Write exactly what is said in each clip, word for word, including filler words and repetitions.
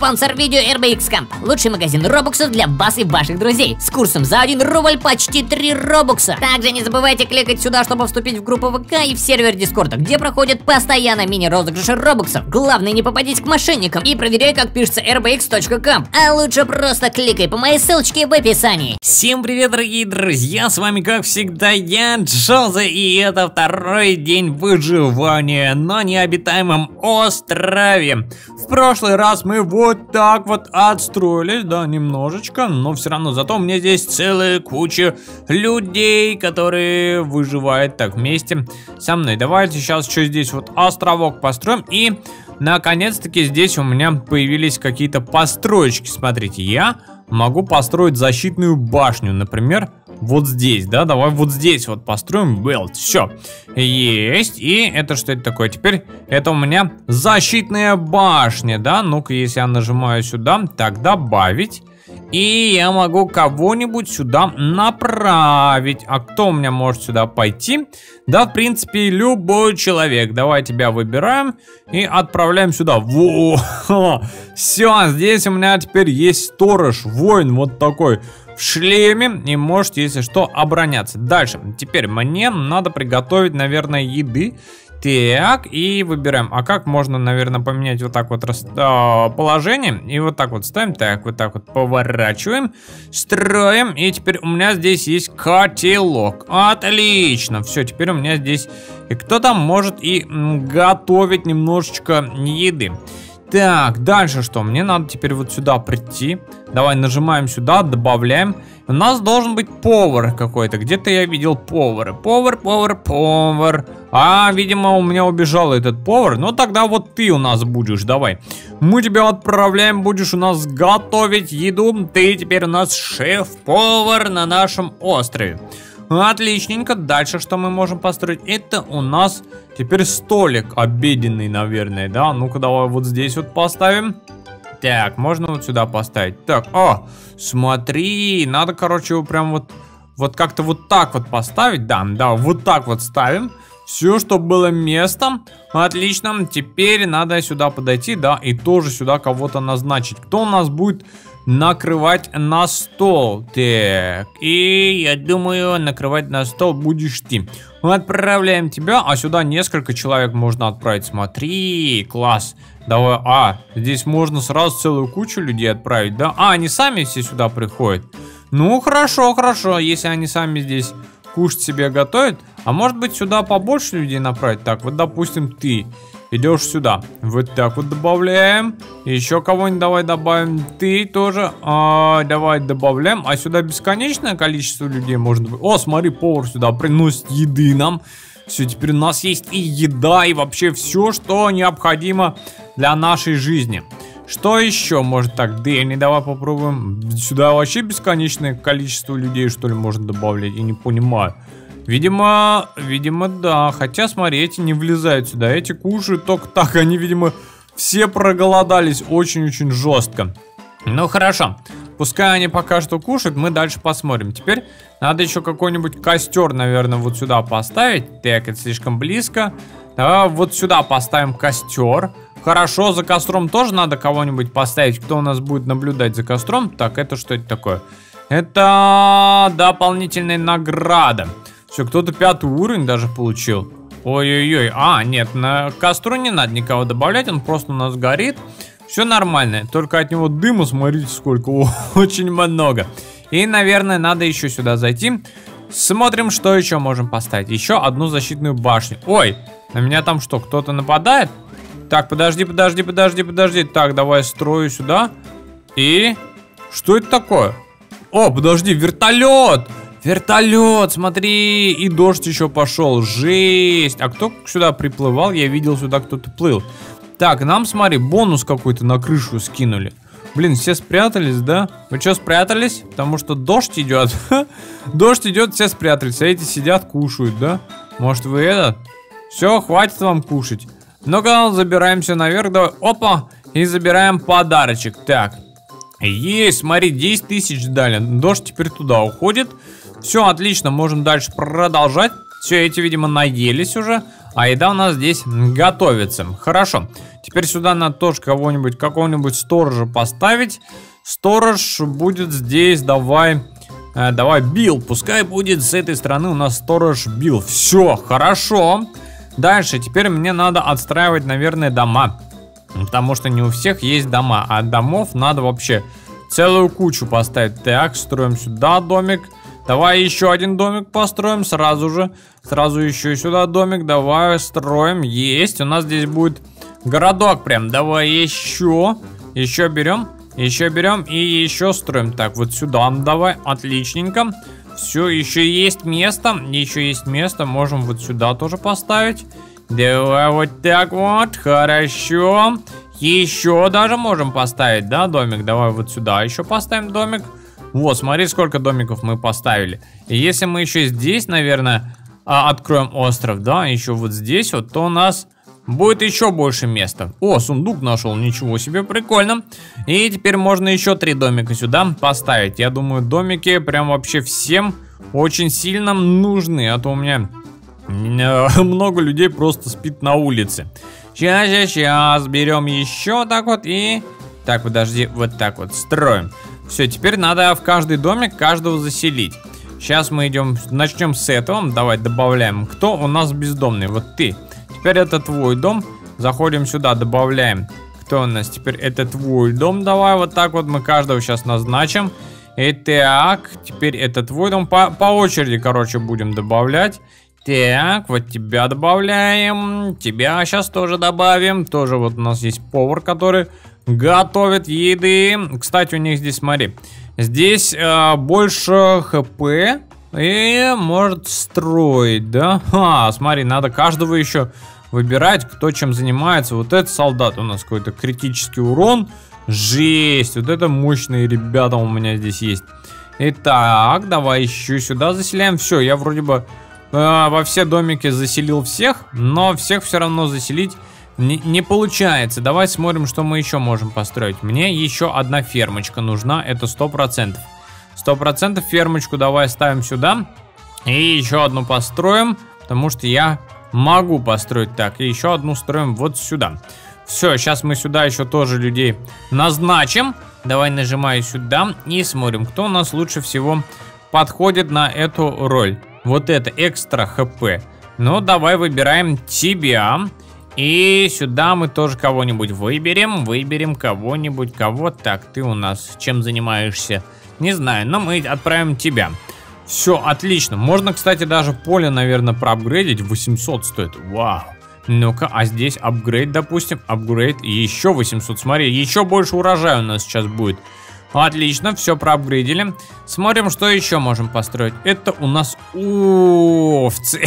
Спонсор видео эр би икс Camp. Лучший магазин робоксов для вас и ваших друзей. С курсом за один рубль почти три робокса. Также не забывайте кликать сюда, чтобы вступить в группу вэ ка и в сервер Дискорда, где проходят постоянно мини-розыгрыши робоксов. Главное, не попадись к мошенникам и проверяй, как пишется эр би икс точка ком. А лучше просто кликай по моей ссылочке в описании. Всем привет, дорогие друзья, с вами как всегда я, Джозе, и это второй день выживания на необитаемом острове. В прошлый раз мы вот так вот отстроились, да, немножечко, но все равно, зато у меня здесь целая куча людей, которые выживают так вместе со мной. Давайте сейчас что здесь вот островок построим, и наконец-таки здесь у меня появились какие-то построечки. Смотрите, я могу построить защитную башню, например, вот здесь, да, давай вот здесь вот построим build, все, есть, и это что это такое, теперь это у меня защитная башня, да, ну-ка, если я нажимаю сюда, так, добавить, и я могу кого-нибудь сюда направить. А кто у меня может сюда пойти? Да, в принципе, любой человек. Давай тебя выбираем и отправляем сюда. Во! Все, здесь у меня теперь есть сторож, воин вот такой в шлеме, и может, если что, обороняться. Дальше, теперь мне надо приготовить, наверное, еды. Так, и выбираем. А как можно, наверное, поменять вот так вот рас... а, положение? И вот так вот ставим. Так, вот так вот поворачиваем. Строим. И теперь у меня здесь есть котелок. Отлично. Все, теперь у меня здесь кто-то может и готовить немножечко еды. Так, дальше что? Мне надо теперь вот сюда прийти. Давай нажимаем сюда, добавляем. У нас должен быть повар какой-то. Где-то я видел повара. Повар, повар, повар. А, видимо, у меня убежал этот повар. Ну, тогда вот ты у нас будешь, давай. Мы тебя отправляем, будешь у нас готовить еду. Ты теперь у нас шеф-повар на нашем острове. Отличненько. Дальше что мы можем построить? Это у нас теперь столик обеденный, наверное, да? Ну-ка, давай вот здесь вот поставим. Так, можно вот сюда поставить. Так, о, смотри, надо, короче, его прям вот, вот как-то вот так вот поставить. Да, да, вот так вот ставим. Все, чтобы было место. Отлично, теперь надо сюда подойти, да, и тоже сюда кого-то назначить. Кто у нас будет накрывать на стол? Так, и я думаю, накрывать на стол будешь ты. Отправляем тебя, а сюда несколько человек можно отправить. Смотри, класс. Давай, а, здесь можно сразу целую кучу людей отправить, да? А, они сами все сюда приходят. Ну, хорошо, хорошо, если они сами здесь кушать себе готовят. А может быть, сюда побольше людей направить? Так, вот, допустим, ты идешь сюда. Вот так вот добавляем. Еще кого-нибудь давай добавим. Ты тоже. А, давай добавляем. А сюда бесконечное количество людей может быть. О, смотри, повар сюда приносит еды нам. Все, теперь у нас есть и еда, и вообще все, что необходимо для нашей жизни. Что еще может так? Дэнни, давай попробуем. Сюда вообще бесконечное количество людей, что ли, можно добавлять? Я не понимаю. Видимо, видимо, да. Хотя, смотри, эти не влезают сюда. Эти кушают только так. Они, видимо, все проголодались очень-очень жестко. Ну, хорошо. Пускай они пока что кушают, мы дальше посмотрим. Теперь надо еще какой-нибудь костер, наверное, вот сюда поставить. Так, это слишком близко. Давай вот сюда поставим костер. Хорошо, за костром тоже надо кого-нибудь поставить, кто у нас будет наблюдать за костром. Так, это что это такое? Это дополнительная награда. Все, кто-то пятый уровень даже получил. Ой-ой-ой, а, нет, на костру не надо никого добавлять, он просто у нас горит. Все нормально, только от него дыма, смотрите, сколько, очень много. И, наверное, надо еще сюда зайти. Смотрим, что еще можем поставить. Еще одну защитную башню. Ой, на меня там что, кто-то нападает? Так, подожди, подожди, подожди, подожди. Так, давай строю сюда. И... Что это такое? О, подожди, вертолет! Вертолет, смотри, и дождь еще пошел. Жесть. А кто сюда приплывал? Я видел, сюда кто-то плыл. Так, нам, смотри, бонус какой-то на крышу скинули. Блин, все спрятались, да? Вы что, спрятались? Потому что дождь идет. Дождь идет, все спрятались. А эти сидят, кушают, да? Может, вы этот? Все, хватит вам кушать. Ну-ка, забираемся наверх. Давай. Опа. И забираем подарочек. Так. Есть, смотри, десять тысяч дали. Дождь теперь туда уходит. Все, отлично, можем дальше продолжать. Все, эти, видимо, наелись уже. А еда у нас здесь готовится. Хорошо. Теперь сюда надо тоже кого-нибудь, какого-нибудь сторожа поставить. Сторож будет здесь, давай... Э, давай, Билл. Пускай будет с этой стороны у нас сторож Билл. Все, хорошо. Дальше, теперь мне надо отстраивать, наверное, дома. Потому что не у всех есть дома. А домов надо вообще целую кучу поставить. Так, строим сюда домик. Давай еще один домик построим сразу же. Сразу еще сюда домик. Давай строим. Есть. У нас здесь будет городок прям. Давай еще. Еще берем. Еще берем и еще строим. Так, вот сюда давай. Отличненько. Все, еще есть место. Еще есть место. Можем вот сюда тоже поставить. Давай вот так вот. Хорошо. Еще даже можем поставить, да, домик. Давай вот сюда еще поставим домик. Вот, смотри, сколько домиков мы поставили. И если мы еще здесь, наверное, откроем остров, да, еще вот здесь вот, то у нас будет еще больше места. О, сундук нашел, ничего себе, прикольно. И теперь можно еще три домика сюда поставить. Я думаю, домики прям вообще всем очень сильно нужны. А то у меня много людей просто спит на улице. Сейчас, сейчас, сейчас, берем еще так вот и... Так, подожди, вот так вот строим. Все, теперь надо в каждый домик каждого заселить. Сейчас мы идем, начнем с этого. Давай добавляем. Кто у нас бездомный? Вот ты. Теперь это твой дом. Заходим сюда, добавляем. Кто у нас? Теперь это твой дом. Давай вот так вот мы каждого сейчас назначим. Итак, теперь это твой дом. По, по очереди, короче, будем добавлять. Так, вот тебя добавляем. Тебя сейчас тоже добавим. Тоже вот у нас есть повар, который готовит еды. Кстати, у них здесь, смотри, здесь э, больше хп и может строить, да? А, смотри, надо каждого еще выбирать, кто чем занимается. Вот этот солдат у нас какой-то критический урон. Жесть, вот это мощные ребята у меня здесь есть. Итак, давай еще сюда заселяем. Все, я вроде бы э, во все домики заселил всех, но всех все равно заселить Не, не получается. Давай смотрим, что мы еще можем построить. Мне еще одна фермочка нужна. Это сто процентов. сто процентов фермочку давай ставим сюда. И еще одну построим. Потому что я могу построить так. И еще одну строим вот сюда. Все, сейчас мы сюда еще тоже людей назначим. Давай нажимаю сюда и смотрим, кто у нас лучше всего подходит на эту роль. Вот это экстра хп. Ну, давай выбираем тебя. И сюда мы тоже кого-нибудь выберем. Выберем кого-нибудь. Кого? Так, ты у нас чем занимаешься? Не знаю, но мы отправим тебя. Все, отлично. Можно, кстати, даже поле, наверное, проапгрейдить. восемьсот стоит. Вау. Ну-ка, а здесь апгрейд, допустим. Апгрейд. И еще восемьсот. Смотри, еще больше урожая у нас сейчас будет. Отлично, все проапгрейдили. Смотрим, что еще можем построить. Это у нас овцы.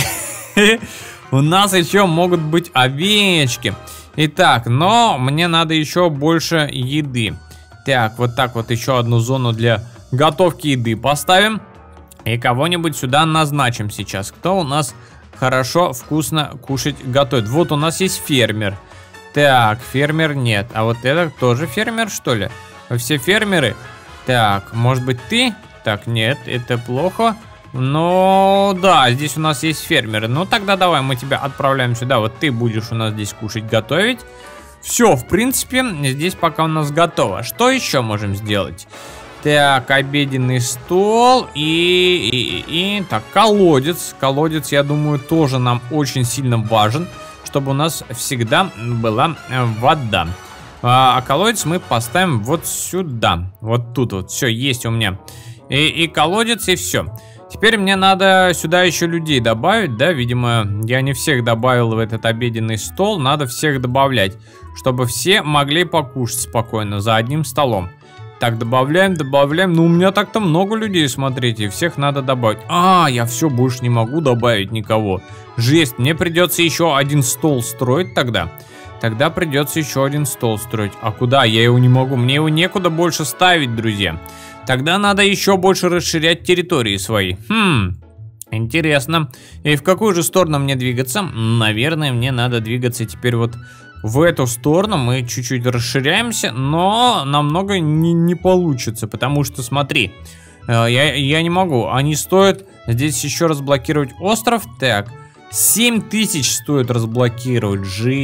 У нас еще могут быть овечки. Итак, но мне надо еще больше еды. Так, вот так вот еще одну зону для готовки еды поставим. И кого-нибудь сюда назначим сейчас. Кто у нас хорошо, вкусно кушать готовит? Вот у нас есть фермер. Так, фермер нет. А вот это тоже фермер, что ли? Вы все фермеры? Так, может быть ты? Так, нет, это плохо. Ну, да, здесь у нас есть фермеры. Ну, тогда давай мы тебя отправляем сюда. Вот ты будешь у нас здесь кушать, готовить. Все, в принципе, здесь пока у нас готово. Что еще можем сделать? Так, обеденный стол и, и, и... Так, колодец. Колодец, я думаю, тоже нам очень сильно важен, чтобы у нас всегда была вода. А, а колодец мы поставим вот сюда. Вот тут вот. Все, есть у меня. И, и колодец, и все. Теперь мне надо сюда еще людей добавить, да, видимо, я не всех добавил в этот обеденный стол, надо всех добавлять, чтобы все могли покушать спокойно за одним столом. Так, добавляем, добавляем, ну у меня так-то много людей, смотрите, всех надо добавить. А, я все, больше не могу добавить никого. Жесть, мне придется еще один стол строить тогда. Тогда придется еще один стол строить. А куда? Я его не могу, мне его некуда больше ставить, друзья. Тогда надо еще больше расширять территории свои. Хм, интересно. И в какую же сторону мне двигаться? Наверное, мне надо двигаться теперь вот в эту сторону. Мы чуть-чуть расширяемся, но намного не, не получится. Потому что, смотри, я, я не могу. Они стоят здесь еще разблокировать остров. Так, семь тысяч стоит разблокировать.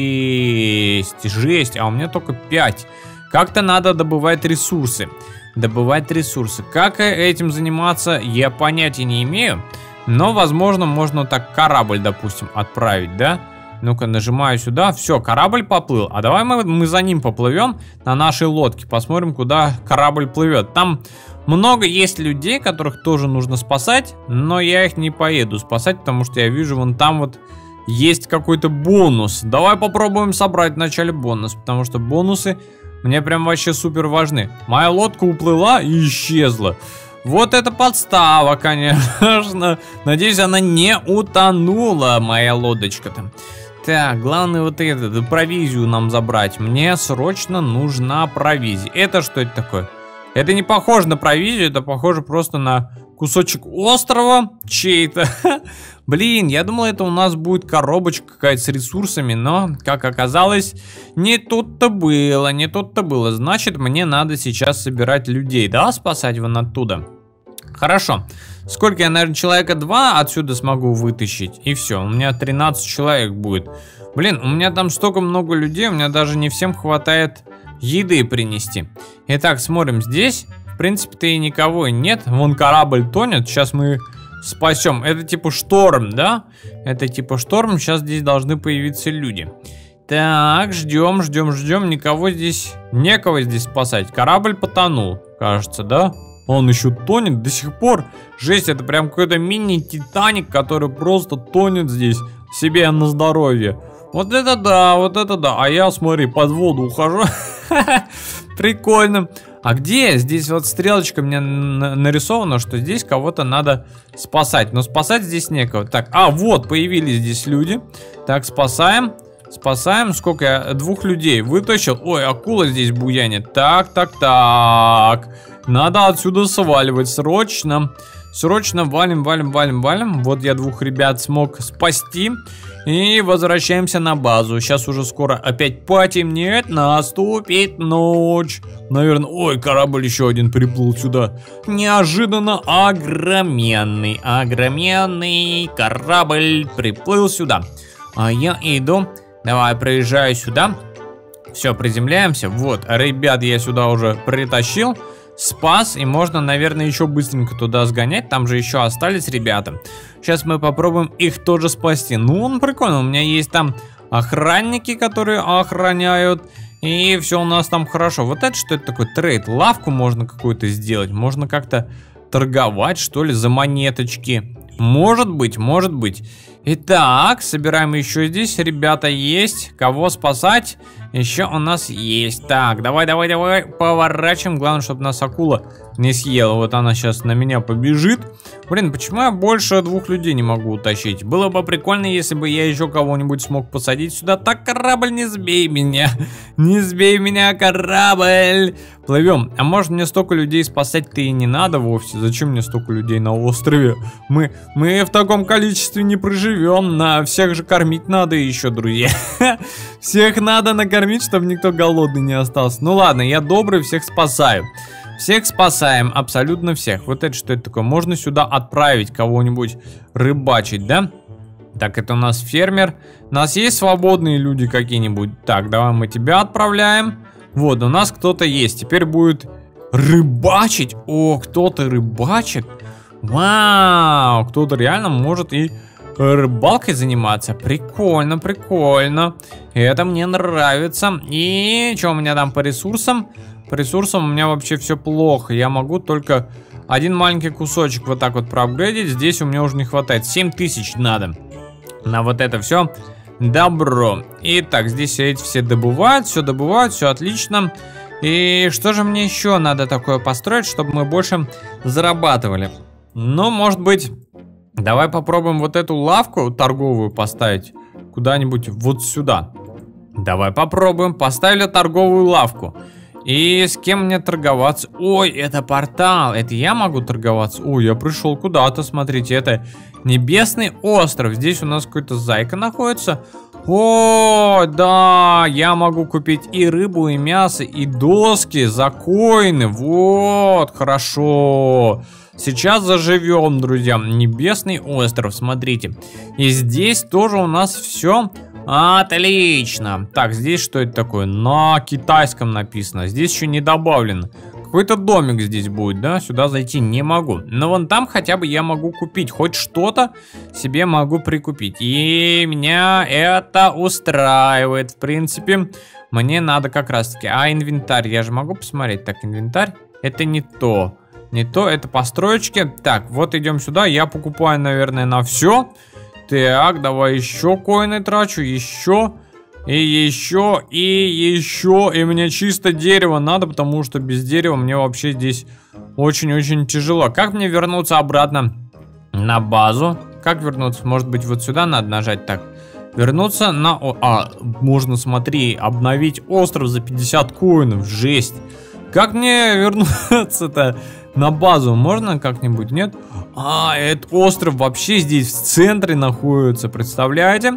Жесть, жесть. А у меня только пять. Как-то надо добывать ресурсы. Добывать ресурсы. Как этим заниматься, я понятия не имею. Но, возможно, можно так корабль, допустим, отправить, да? Ну-ка, нажимаю сюда. Все, корабль поплыл. А давай мы, мы за ним поплывем на нашей лодке. Посмотрим, куда корабль плывет. Там много есть людей, которых тоже нужно спасать. Но я их не поеду спасать, потому что я вижу, вон там вот есть какой-то бонус. Давай попробуем собрать вначале бонус, потому что бонусы мне прям вообще супер важны. Моя лодка уплыла и исчезла. Вот это подстава, конечно. Надеюсь, она не утонула, моя лодочка-то. Так, главное вот это, провизию нам забрать. Мне срочно нужна провизия. Это что это такое? Это не похоже на провизию, это похоже просто на кусочек острова чей-то. Блин, я думал, это у нас будет коробочка какая-то с ресурсами, но, как оказалось, не тут-то было, не тут-то было. Значит, мне надо сейчас собирать людей, да, спасать вон оттуда. Хорошо. Сколько я, наверное, человека два отсюда смогу вытащить, и все, у меня тринадцать человек будет. Блин, у меня там столько много людей, у меня даже не всем хватает еды принести. Итак, смотрим здесь. В принципе-то и никого нет. Вон корабль тонет, сейчас мы спасем. Это типа шторм, да? Это типа шторм, сейчас здесь должны появиться люди. Так, ждем, ждем, ждем. Никого здесь, некого здесь спасать. Корабль потонул, кажется, да? Он еще тонет до сих пор. Жесть, это прям какой-то мини-титаник, который просто тонет здесь себе на здоровье. Вот это да, вот это да. А я, смотри, под воду ухожу. Прикольно. А где? Здесь вот стрелочка мне нарисована, что здесь кого-то надо спасать. Но спасать здесь некого. Так, а вот появились здесь люди. Так, спасаем. Спасаем. Сколько я? Двух людей вытащил. Ой, акула здесь буянит. Так, так, так. Надо отсюда сваливать срочно. Срочно валим, валим, валим, валим. Вот я двух ребят смог спасти. И возвращаемся на базу. Сейчас уже скоро опять потемнеет. Наступит ночь. Наверное, ой, корабль еще один приплыл сюда. Неожиданно огроменный, огроменный корабль приплыл сюда. А я иду. Давай, проезжаю сюда. Все, приземляемся. Вот, ребят, я сюда уже притащил. Спас, и можно, наверное, еще быстренько туда сгонять. Там же еще остались ребята. Сейчас мы попробуем их тоже спасти. Ну, он прикольно, у меня есть там охранники, которые охраняют. И все у нас там хорошо. Вот это что это такое? Трейд, лавку можно какую-то сделать. Можно как-то торговать, что ли, за монеточки. Может быть, может быть. Итак, собираем еще здесь. Ребята есть. Кого спасать? Еще у нас есть. Так, давай, давай, давай. Поворачиваем. Главное, чтобы нас акула не съела. Вот она сейчас на меня побежит. Блин, почему я больше двух людей не могу утащить? Было бы прикольно, если бы я еще кого-нибудь смог посадить сюда. Так, корабль, не сбей меня. Не сбей меня, корабль. Плывем. А может, мне столько людей спасать-то и не надо вовсе? Зачем мне столько людей на острове? Мы, мы в таком количестве не проживем. На всех же кормить надо еще, друзья. Всех надо накормить, чтобы никто голодный не остался. Ну ладно, я добрый, всех спасаю. Всех спасаем, абсолютно всех. Вот это что это такое? Можно сюда отправить кого-нибудь рыбачить, да? Так, это у нас фермер. У нас есть свободные люди какие-нибудь? Так, давай мы тебя отправляем. Вот, у нас кто-то есть. Теперь будет рыбачить. О, кто-то рыбачит. Вау, кто-то реально может и рыбалкой заниматься. Прикольно, прикольно. Это мне нравится. И что у меня там по ресурсам? По ресурсам у меня вообще все плохо. Я могу только один маленький кусочек вот так вот проапгрейдить. Здесь у меня уже не хватает. семь тысяч надо на вот это все добро. Итак, здесь эти все добывают. Все добывают, все отлично. И что же мне еще надо такое построить, чтобы мы больше зарабатывали? Ну, может быть, давай попробуем вот эту лавку торговую поставить куда-нибудь вот сюда. Давай попробуем. Поставили торговую лавку. И с кем мне торговаться? Ой, это портал. Это я могу торговаться? Ой, я пришел куда-то, смотрите. Это небесный остров. Здесь у нас какой-то зайка находится. О, да, я могу купить и рыбу, и мясо, и доски за коины. Вот, хорошо. сейчас заживем, друзья. Небесный остров, смотрите. И здесь тоже у нас все отлично. Так, здесь что это такое? На китайском написано. Здесь еще не добавлено. Какой-то домик здесь будет, да? Сюда зайти не могу. Но вон там хотя бы я могу купить. Хоть что-то себе могу прикупить. И меня это устраивает. В принципе, мне надо как раз таки. А инвентарь, я же могу посмотреть. Так, инвентарь, это не то. Не то, это построечки. Так, вот идем сюда. Я покупаю, наверное, на все. Так, давай еще коины трачу. Еще. И еще, и еще, и мне чисто дерево надо, потому что без дерева мне вообще здесь очень-очень тяжело. Как мне вернуться обратно на базу? Как вернуться? Может быть, вот сюда надо нажать? Так, вернуться на... А, можно, смотри, обновить остров за пятьдесят коинов. Жесть. Как мне вернуться-то на базу? Можно как-нибудь? Нет? А, этот остров вообще здесь в центре находится, представляете?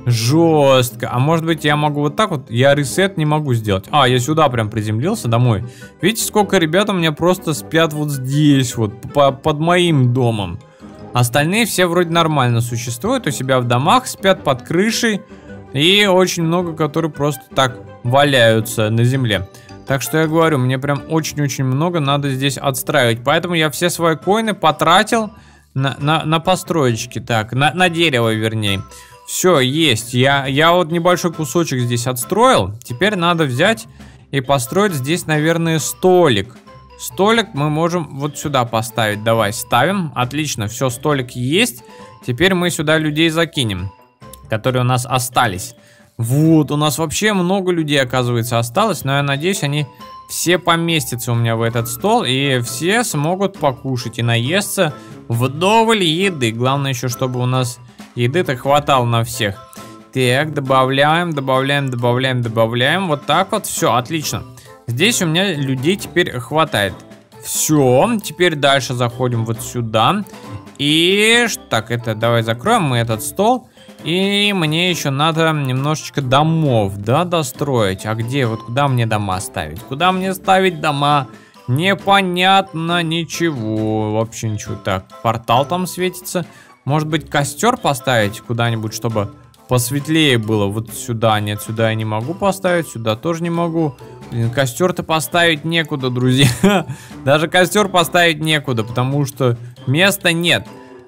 Жестко. А может быть я могу вот так вот? Я ресет не могу сделать. А, я сюда прям приземлился домой. Видите, сколько ребят у меня просто спят вот здесь вот, под моим домом. Остальные все вроде нормально существуют. У себя в домах спят под крышей. И очень много, которые просто так валяются на земле. Так что я говорю, мне прям очень-очень много надо здесь отстраивать. Поэтому я все свои коины потратил на, на, на построечки. Так, на, на дерево вернее. Все, есть. Я, я вот небольшой кусочек здесь отстроил. Теперь надо взять и построить здесь, наверное, столик. Столик мы можем вот сюда поставить. Давай, ставим. Отлично, все, столик есть. Теперь мы сюда людей закинем, которые у нас остались. Вот, у нас вообще много людей, оказывается, осталось. Но я надеюсь, они все поместятся у меня в этот стол. И все смогут покушать и наесться вдоволь еды. Главное еще, чтобы у нас... еды-то хватало на всех. Так, добавляем, добавляем, добавляем, добавляем. Вот так вот, все, отлично. Здесь у меня людей теперь хватает. Все, теперь дальше заходим вот сюда. И, так, это давай закроем мы этот стол. И мне еще надо немножечко домов, да, достроить. А где, вот куда мне дома ставить? Куда мне ставить дома? Непонятно ничего, вообще ничего. Так, портал там светится. Может быть, костер поставить куда-нибудь, чтобы посветлее было. Вот сюда. Нет, сюда я не могу поставить. Сюда тоже не могу. Блин, костер-то поставить некуда, друзья. Даже костер поставить некуда, потому что места нет.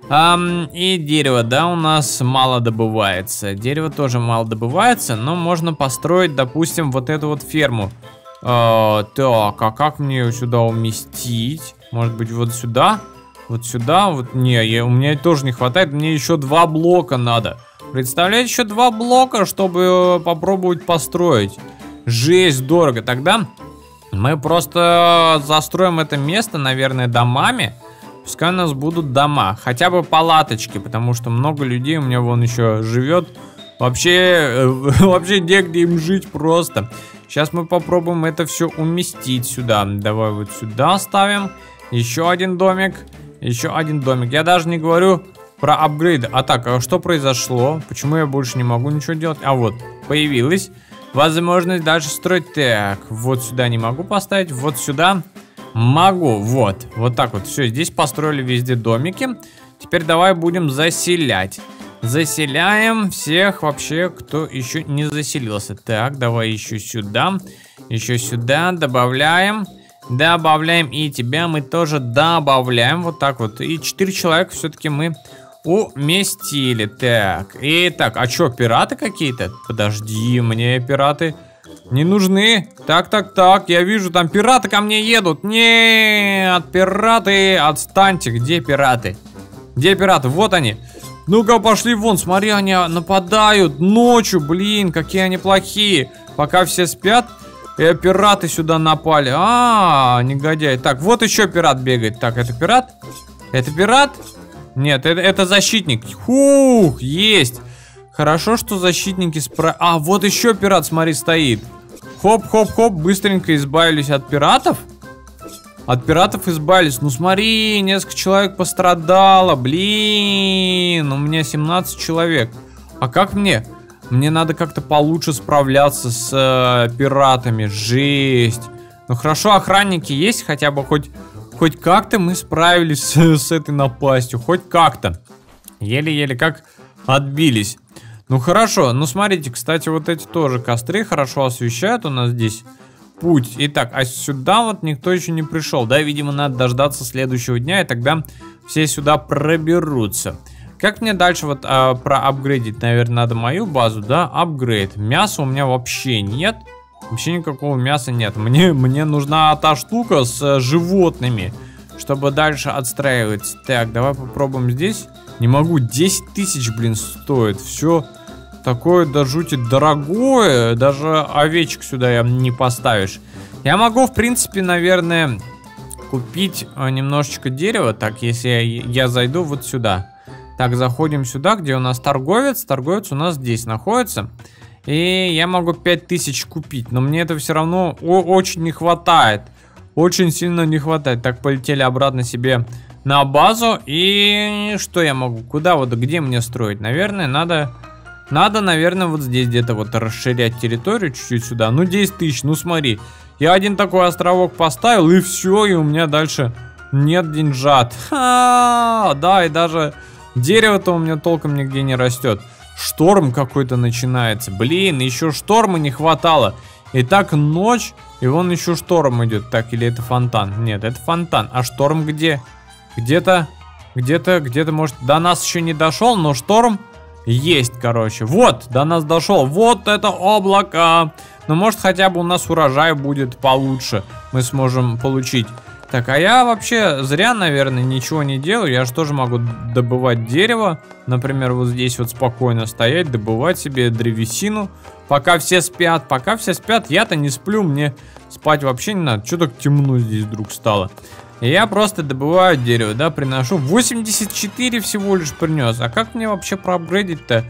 Ам, и дерево, да, у нас мало добывается. Дерево тоже мало добывается, но можно построить, допустим, вот эту вот ферму. А, так, а как мне ее сюда уместить? Может быть, вот сюда? Вот сюда, вот, не, я, у меня тоже не хватает, мне еще два блока надо. Представляете, еще два блока, чтобы попробовать построить. Жесть, дорого. Тогда мы просто застроим это место, наверное, домами. Пускай у нас будут дома, хотя бы палаточки, потому что много людей у меня вон еще живет. Вообще, вообще негде им жить просто. Сейчас мы попробуем это все уместить сюда. Давай вот сюда ставим. Еще один домик. Еще один домик. Я даже не говорю про апгрейды. А так, а что произошло? Почему я больше не могу ничего делать? А вот, появилась возможность дальше строить. Так, вот сюда не могу поставить. Вот сюда могу. Вот, вот так вот. Все, здесь построили везде домики. Теперь давай будем заселять. Заселяем всех вообще, кто еще не заселился. Так, давай еще сюда. Еще сюда. Добавляем. Добавляем, и тебя мы тоже добавляем. Вот так вот. И четыре человека все-таки мы уместили. Так, и так, а что, пираты какие-то? Подожди, мне пираты не нужны. Так, так, так, я вижу, там пираты ко мне едут. Нет, пираты, отстаньте. Где пираты? Где пираты? Вот они. Ну-ка, пошли вон, смотри, они нападают ночью. Блин, какие они плохие. Пока все спят, э, пираты сюда напали. А, негодяй. Так, вот еще пират бегает. Так, это пират? Это пират? Нет, это, это защитник. Хух, есть. Хорошо, что защитники спра... А, вот еще пират, смотри, стоит. Хоп-хоп-хоп, быстренько избавились от пиратов. От пиратов избавились. Ну смотри, несколько человек пострадало. Блин, у меня семнадцать человек. А как мне? Мне надо как-то получше справляться с э, пиратами. Жесть. Ну хорошо, охранники есть, хотя бы хоть, хоть как-то мы справились с, с этой напастью. Хоть как-то. Еле-еле как отбились. Ну хорошо, ну смотрите, кстати, вот эти тоже костры хорошо освещают у нас здесь путь. Итак, а сюда вот никто еще не пришел. Да, видимо, надо дождаться следующего дня, и тогда все сюда проберутся. Как мне дальше вот а, проапгрейдить? Наверное, надо мою базу, да? Апгрейд. Мяса у меня вообще нет. Вообще никакого мяса нет. Мне, мне нужна та штука с а, животными, чтобы дальше отстраивать. Так, давай попробуем здесь. Не могу, десять тысяч, блин, стоит. Все такое до жути дорогое. Даже овечек сюда я не поставишь. Я могу, в принципе, наверное, купить а, немножечко дерева. Так, если я, я зайду вот сюда. Так, заходим сюда, где у нас торговец. Торговец у нас здесь находится. И я могу пять тысяч купить. Но мне это все равно очень не хватает. Очень сильно не хватает. Так, полетели обратно себе на базу. И что я могу? Куда вот, где мне строить? Наверное, надо... Надо, наверное, вот здесь где-то вот расширять территорию чуть-чуть сюда. Ну, десять тысяч, ну смотри. Я один такой островок поставил, и все, и у меня дальше нет деньжат. Ха-ха, да, и даже... Дерево-то у меня толком нигде не растет. Шторм какой-то начинается. Блин, еще шторма не хватало. И так ночь, и вон еще шторм идет. Так, или это фонтан? Нет, это фонтан. А шторм где? Где-то, где-то, где-то, может, до нас еще не дошел, но шторм есть, короче. Вот, до нас дошел. Вот это облако. Ну, может, хотя бы у нас урожай будет получше. Мы сможем получить. Так, а я вообще зря, наверное, ничего не делаю. Я же тоже могу добывать дерево. Например, вот здесь вот спокойно стоять, добывать себе древесину. Пока все спят. Пока все спят, я-то не сплю. Мне спать вообще не надо. Что так темно здесь вдруг стало? И я просто добываю дерево, да, приношу. восемьдесят четыре всего лишь принес. А как мне вообще проапгрейдить-то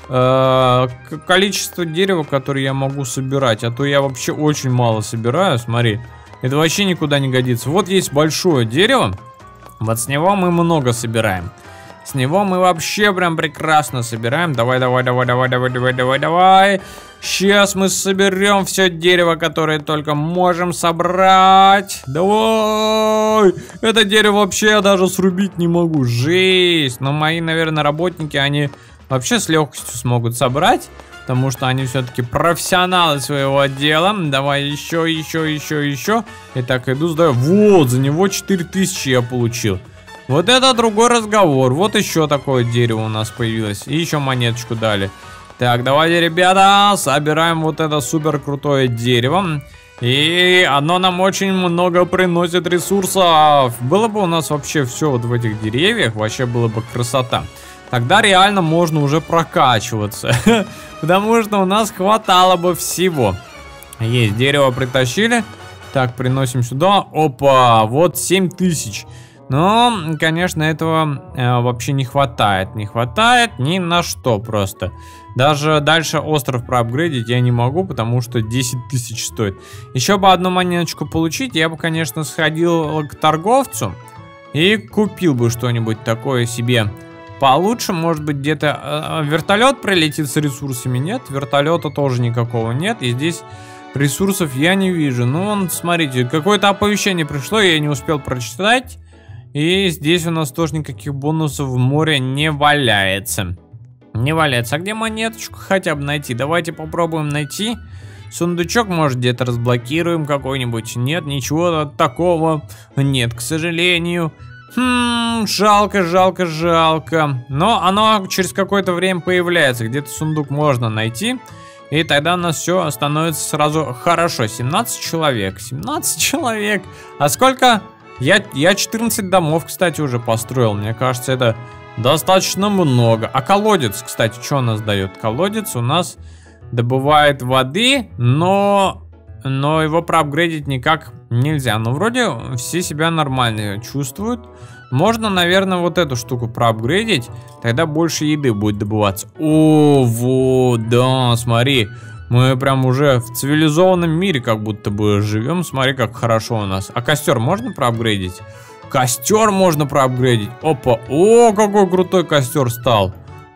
э, количество дерева, которое я могу собирать? А то я вообще очень мало собираю, смотри. Это вообще никуда не годится. Вот есть большое дерево. Вот с него мы много собираем. С него мы вообще прям прекрасно собираем. Давай, давай, давай, давай, давай, давай, давай, давай. Сейчас мы соберем все дерево, которое только можем собрать. Давай. Это дерево вообще я даже срубить не могу. Жесть. Но мои, наверное, работники, они вообще с легкостью смогут собрать. Потому что они все-таки профессионалы своего дела. Давай еще, еще, еще, еще. Итак, иду сдаю. Вот, за него четыре тысячи я получил. Вот это другой разговор. Вот еще такое дерево у нас появилось. И еще монеточку дали. Так, давайте, ребята, собираем вот это супер крутое дерево. И оно нам очень много приносит ресурсов. Было бы у нас вообще все вот в этих деревьях, вообще было бы красота. Тогда реально можно уже прокачиваться. Потому что у нас хватало бы всего. Есть, дерево притащили. Так, приносим сюда. Опа, вот семь тысяч. Но, конечно, этого э, вообще не хватает. Не хватает ни на что просто. Даже дальше остров проапгрейдить я не могу, потому что десять тысяч стоит. Еще бы одну монеточку получить, я бы, конечно, сходил к торговцу и купил бы что-нибудь такое себе получше. Может быть, где-то э, вертолет прилетит с ресурсами. Нет, вертолета тоже никакого нет. И здесь ресурсов я не вижу. Ну, вон, смотрите, какое-то оповещение пришло, я не успел прочитать. И здесь у нас тоже никаких бонусов в море не валяется. Не валяется. А где монеточку хотя бы найти? Давайте попробуем найти. Сундучок, может, где-то разблокируем какой-нибудь. Нет, ничего такого нет, к сожалению. Хм, жалко, жалко, жалко. Но оно через какое-то время появляется. Где-то сундук можно найти. И тогда у нас все становится сразу хорошо. семнадцать человек. семнадцать человек. А сколько... Я, я четырнадцать домов, кстати, уже построил. Мне кажется, это достаточно много. А колодец, кстати, что у нас дает? Колодец у нас добывает воды, но, но его проапгрейдить никак нельзя. Но вроде все себя нормально чувствуют. Можно, наверное, вот эту штуку проапгрейдить. Тогда больше еды будет добываться. О, вот, да, смотри. Мы прям уже в цивилизованном мире как будто бы живем. Смотри, как хорошо у нас. А костер можно проапгрейдить? Костер можно проапгрейдить. Опа. О, какой крутой костер стал.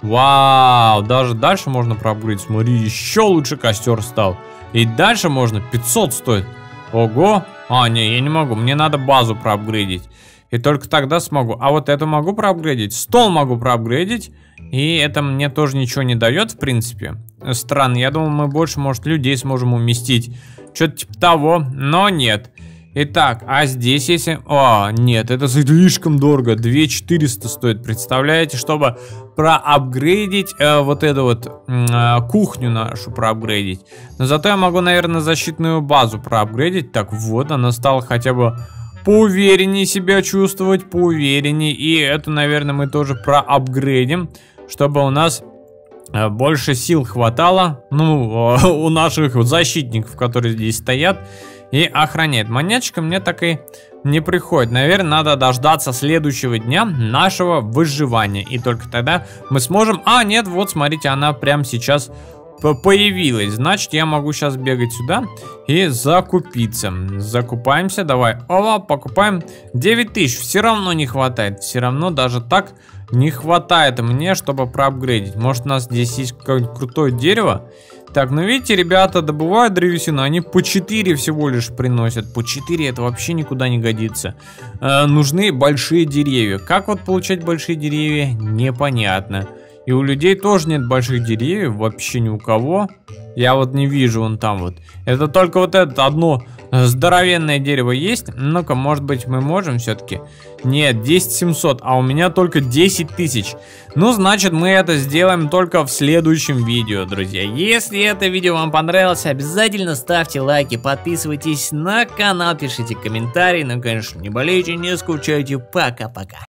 Вау. Даже дальше можно проапгрейдить. Смотри, еще лучше костер стал. И дальше можно. пятьсот стоит. Ого. А, не, я не могу, мне надо базу проапгрейдить. И только тогда смогу. А вот это могу проапгрейдить, стол могу проапгрейдить. И это мне тоже ничего не дает, в принципе. Странно, я думал, мы больше, может, людей сможем уместить. Что-то типа того, но нет. Итак, а здесь если... О, нет, это слишком дорого. две тысячи четыреста стоит, представляете? Чтобы проапгрейдить э, вот эту вот э, кухню нашу проапгрейдить. Но зато я могу, наверное, защитную базу проапгрейдить. Так, вот, она стала хотя бы поувереннее себя чувствовать, поувереннее. И это, наверное, мы тоже проапгрейдим, чтобы у нас э, больше сил хватало. Ну, э, у наших вот защитников, которые здесь стоят и охраняет. Монеточка мне так и не приходит. Наверное, надо дождаться следующего дня нашего выживания. И только тогда мы сможем... А, нет, вот, смотрите, она прямо сейчас появилась. Значит, я могу сейчас бегать сюда и закупиться. Закупаемся, давай. Ола, покупаем. девять тысяч. Все равно не хватает. Все равно даже так не хватает мне, чтобы проапгрейдить. Может, у нас здесь есть какое-нибудь крутое дерево. Так, ну видите, ребята добывают древесину, они по четыре всего лишь приносят. По четыре это вообще никуда не годится. Э, нужны большие деревья. Как вот получать большие деревья, непонятно. И у людей тоже нет больших деревьев, вообще ни у кого. Я вот не вижу вон там вот. Это только вот это одно здоровенное дерево есть. Ну-ка, может быть, мы можем все-таки? Нет, десять семьсот, а у меня только десять тысяч. Ну, значит, мы это сделаем только в следующем видео, друзья. Если это видео вам понравилось, обязательно ставьте лайки, подписывайтесь на канал, пишите комментарии. Ну, конечно, не болейте, не скучайте. Пока-пока.